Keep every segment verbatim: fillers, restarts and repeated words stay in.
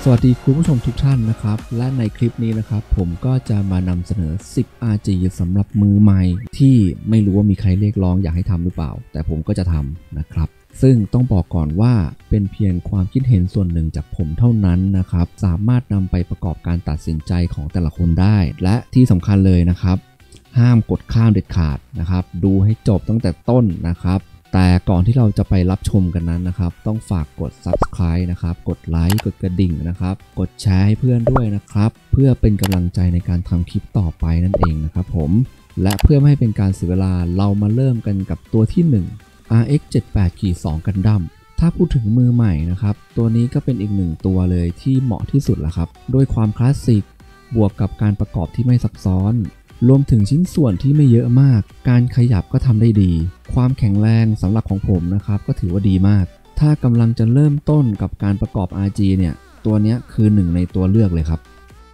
สวัสดีคุณผู้ชมทุกท่านนะครับและในคลิปนี้นะครับผมก็จะมานำเสนอสิบ อาร์ จี สำหรับมือใหม่ที่ไม่รู้ว่ามีใครเรียกร้องอยากให้ทำหรือเปล่าแต่ผมก็จะทำนะครับซึ่งต้องบอกก่อนว่าเป็นเพียงความคิดเห็นส่วนหนึ่งจากผมเท่านั้นนะครับสามารถนำไปประกอบการตัดสินใจของแต่ละคนได้และที่สำคัญเลยนะครับห้ามกดข้ามเด็ดขาดนะครับดูให้จบตั้งแต่ต้นนะครับแต่ก่อนที่เราจะไปรับชมกันนั้นนะครับต้องฝากกด ซับสไครบ์ นะครับกดไลค์กดกระดิ่งนะครับกดแชร์ให้เพื่อนด้วยนะครับเพื่อเป็นกำลังใจในการทำคลิปต่อไปนั่นเองนะครับผมและเพื่อไม่ให้เป็นการเสียเวลาเรามาเริ่มกันกับตัวที่หนึ่ง อาร์ เอ็กซ์ เจ็ดสิบแปด สอง Gundam ถ้าพูดถึงมือใหม่นะครับตัวนี้ก็เป็นอีกหนึ่งตัวเลยที่เหมาะที่สุดละครับด้วยความคลาสสิกบวกกับการประกอบที่ไม่ซับซ้อนรวมถึงชิ้นส่วนที่ไม่เยอะมากการขยับก็ทำได้ดีความแข็งแรงสำหรับของผมนะครับก็ถือว่าดีมากถ้ากำลังจะเริ่มต้นกับการประกอบ อาร์ จี เนี่ยตัวนี้คือหนึ่งในตัวเลือกเลยครับ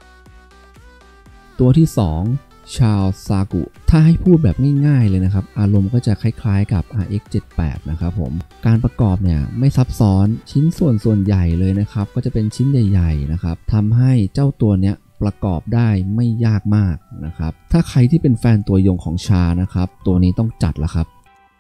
ตัวที่สองชาวซากุถ้าให้พูดแบบง่ายๆเลยนะครับอารมณ์ก็จะคล้ายๆกับ อาร์ เอ็กซ์ เจ็ดสิบแปด นะครับผมการประกอบเนี่ยไม่ซับซ้อนชิ้นส่วนส่วนใหญ่เลยนะครับก็จะเป็นชิ้นใหญ่ๆนะครับทำให้เจ้าตัวเนี้ยประกอบได้ไม่ยากมากนะครับถ้าใครที่เป็นแฟนตัวยงของชานะครับตัวนี้ต้องจัดละครับ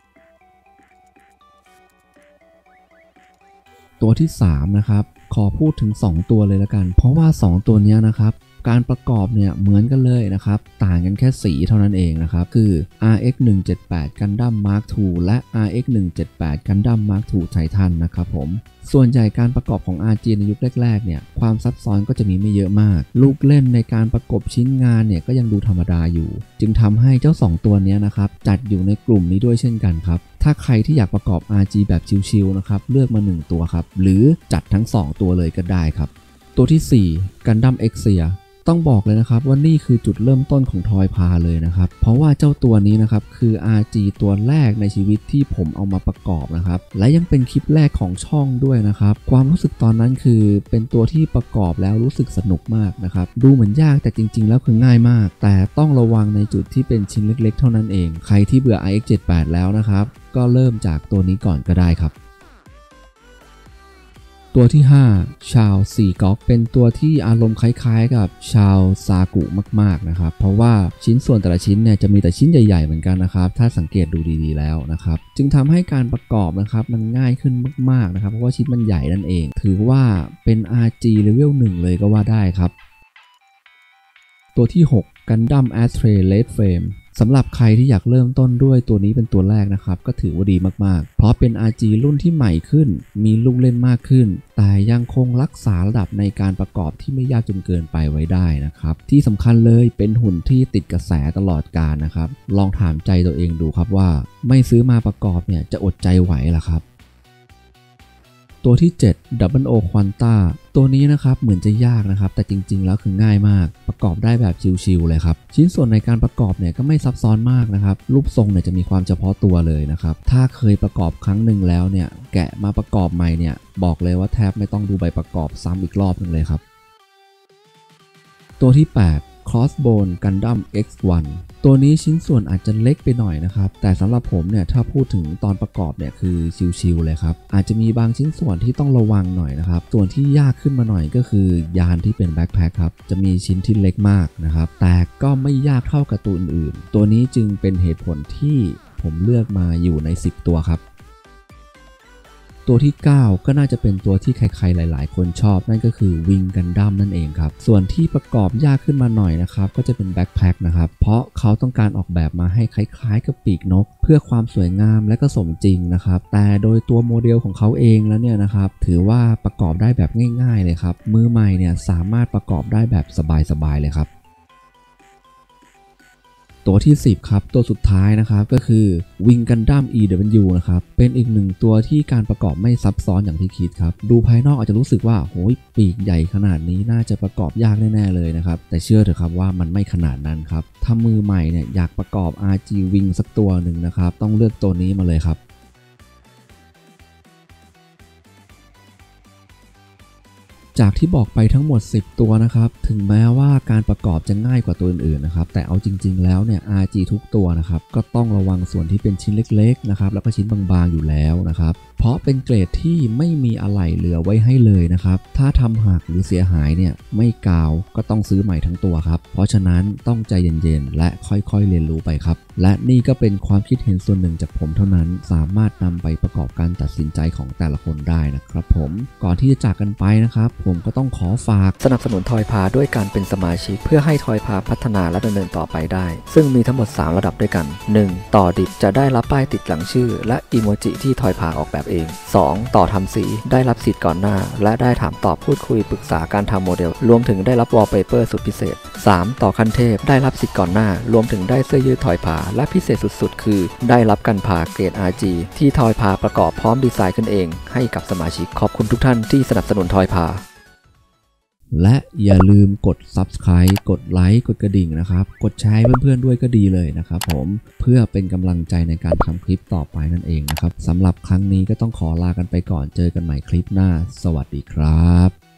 ตัวที่สามนะครับขอพูดถึงสองตัวเลยละกันเพราะว่าสองตัวนี้นะครับการประกอบเนี่ยเหมือนกันเลยนะครับต่างกันแค่สีเท่านั้นเองนะครับคือ อาร์ เอ็กซ์ หนึ่งเจ็ดแปด Gundam Mark ทู และ อาร์ เอ็กซ์ หนึ่งเจ็ดแปด Gundam Mark ทู Titan นะครับผมส่วนใหญ่การประกอบของ อาร์ จี ในยุคแรกๆเนี่ยความซับซ้อนก็จะมีไม่เยอะมากลูกเล่นในการประกบชิ้นงานเนี่ยก็ยังดูธรรมดาอยู่จึงทำให้เจ้าสองตัวนี้นะครับจัดอยู่ในกลุ่มนี้ด้วยเช่นกันครับถ้าใครที่อยากประกอบ อาร์ จี แบบชิลๆนะครับเลือกมาหนึ่งตัวครับหรือจัดทั้งสองตัวเลยก็ได้ครับตัวที่สี่ Gundam Exiaต้องบอกเลยนะครับว่านี่คือจุดเริ่มต้นของทอยพาเลยนะครับเพราะว่าเจ้าตัวนี้นะครับคือ อาร์ จี ตัวแรกในชีวิตที่ผมเอามาประกอบนะครับและยังเป็นคลิปแรกของช่องด้วยนะครับความรู้สึกตอนนั้นคือเป็นตัวที่ประกอบแล้วรู้สึกสนุกมากนะครับดูเหมือนยากแต่จริงๆแล้วคือง่ายมากแต่ต้องระวังในจุดที่เป็นชิ้นเล็กๆเท่านั้นเองใครที่เบื่อ อาร์ เอ็กซ์ เจ็ดสิบแปด แล้วนะครับก็เริ่มจากตัวนี้ก่อนก็ได้ครับตัวที่ห้าชาวซีก๊อกเป็นตัวที่อารมณ์คล้ายๆกับชาวซากุมากๆนะครับเพราะว่าชิ้นส่วนแต่ละชิ้นเนี่ยจะมีแต่ชิ้นใหญ่ๆเหมือนกันนะครับถ้าสังเกตดูดีๆแล้วนะครับจึงทำให้การประกอบนะครับมันง่ายขึ้นมากๆนะครับเพราะว่าชิ้นมันใหญ่นั่นเองถือว่าเป็น อาร์ จี Level หนึ่งเลยก็ว่าได้ครับตัวที่หก Gundam Astray Red Flameสำหรับใครที่อยากเริ่มต้นด้วยตัวนี้เป็นตัวแรกนะครับก็ถือว่าดีมากๆเพราะเป็น อาร์ จี รุ่นที่ใหม่ขึ้นมีลูกเล่นมากขึ้นแต่ยังคงรักษาระดับในการประกอบที่ไม่ยากจนเกินไปไว้ได้นะครับที่สำคัญเลยเป็นหุ่นที่ติดกระแสตลอดกาลนะครับลองถามใจตัวเองดูครับว่าไม่ซื้อมาประกอบเนี่ยจะอดใจไหวหรอครับตัวที่เจ็ด Double O Quanta ตัวนี้นะครับเหมือนจะยากนะครับแต่จริงๆแล้วคือง่ายมากประกอบได้แบบชิลๆเลยครับชิ้นส่วนในการประกอบเนี่ยก็ไม่ซับซ้อนมากนะครับรูปทรงเนี่ยจะมีความเฉพาะตัวเลยนะครับถ้าเคยประกอบครั้งหนึ่งแล้วเนี่ยแกะมาประกอบใหม่เนี่ยบอกเลยว่าแทบไม่ต้องดูใบประกอบซ้ำอีกรอบนึงเลยครับตัวที่แปดCrossbone Gundam เอ็กซ์ วัน ตัวนี้ชิ้นส่วนอาจจะเล็กไปหน่อยนะครับแต่สำหรับผมเนี่ยถ้าพูดถึงตอนประกอบเนี่ยคือชิลๆเลยครับอาจจะมีบางชิ้นส่วนที่ต้องระวังหน่อยนะครับส่วนที่ยากขึ้นมาหน่อยก็คือยานที่เป็นแบ็คแพ็คครับจะมีชิ้นที่เล็กมากนะครับแต่ก็ไม่ยากเท่ากับตัวอื่นๆตัวนี้จึงเป็นเหตุผลที่ผมเลือกมาอยู่ในสิบตัวครับตัวที่เก้าก็น่าจะเป็นตัวที่ใครๆหลายๆคนชอบนั่นก็คือ Wing Gundam นั่นเองครับส่วนที่ประกอบยากขึ้นมาหน่อยนะครับก็จะเป็นแบ็คแพ็คนะครับเพราะเขาต้องการออกแบบมาให้คล้ายๆกับปีกนกเพื่อความสวยงามและก็สมจริงนะครับแต่โดยตัวโมเดลของเขาเองแล้วเนี่ยนะครับถือว่าประกอบได้แบบง่ายๆเลยครับมือใหม่เนี่ยสามารถประกอบได้แบบสบายๆเลยครับตัวที่สิบครับตัวสุดท้ายนะครับก็คือ Wing Gundam อี ดับเบิลยู นะครับเป็นอีกหนึ่งตัวที่การประกอบไม่ซับซ้อนอย่างที่คิดครับดูภายนอกอาจจะรู้สึกว่าโหยปีกใหญ่ขนาดนี้น่าจะประกอบยากแน่ๆเลยนะครับแต่เชื่อเถอะครับว่ามันไม่ขนาดนั้นครับถ้ามือใหม่เนี่ยอยากประกอบ อาร์ จี Wing สักตัวหนึ่งนะครับต้องเลือกตัวนี้มาเลยครับ จากที่บอกไปทั้งหมดสิบตัวนะครับถึงแม้ว่าการประกอบจะง่ายกว่าตัวอื่นๆนะครับแต่เอาจริงๆแล้วเนี่ย อาร์ จี ทุกตัวนะครับก็ต้องระวังส่วนที่เป็นชิ้นเล็กๆนะครับแล้วก็ชิ้นบางๆอยู่แล้วนะครับเพราะเป็นเกรดที่ไม่มีอะไหล่เหลือไว้ให้เลยนะครับถ้าทำหักหรือเสียหายเนี่ยไม่กาวก็ต้องซื้อใหม่ทั้งตัวครับเพราะฉะนั้นต้องใจเย็นๆและค่อยๆเรียนรู้ไปครับและนี่ก็เป็นความคิดเห็นส่วนหนึ่งจากผมเท่านั้นสามารถนำไปประกอบการตัดสินใจของแต่ละคนได้นะครับผมก่อนที่จะจากกันไปนะครับผมก็ต้องขอฝากสนับสนุนทอยพาด้วยการเป็นสมาชิกเพื่อให้ทอยพาพัฒนาและดำเนินต่อไปได้ซึ่งมีทั้งหมดสามระดับด้วยกัน หนึ่ง ต่อดิบจะได้รับป้ายติดหลังชื่อและอีโมจิที่ทอยพาออกแบบเอง สอง ต่อทำสีได้รับสิทธิ์ก่อนหน้าและได้ถามตอบพูดคุยปรึกษาการทำโมเดลรวมถึงได้รับวอลเปเปอร์สุดพิเศษ สาม ต่อคันเทพได้รับสิทธิ์ก่อนหน้ารวมถึงได้เสื้อยืดทอยพาและพิเศษสุดๆคือได้รับกันพาเกรด อาร์ จี ที่ทอยพาประกอบพร้อมดีไซน์ขึ้นเองให้กับสมาชิกขอบคุณทุกท่านที่สนับสนุนทอยพาและอย่าลืมกด ซับสไครบ์ กดไลค์กดกระดิ่งนะครับกดแชร์ให้เพื่อนๆด้วยก็ดีเลยนะครับผมเพื่อเป็นกำลังใจในการทำคลิปต่อไปนั่นเองนะครับสำหรับครั้งนี้ก็ต้องขอลากันไปก่อนเจอกันใหม่คลิปหน้าสวัสดีครับ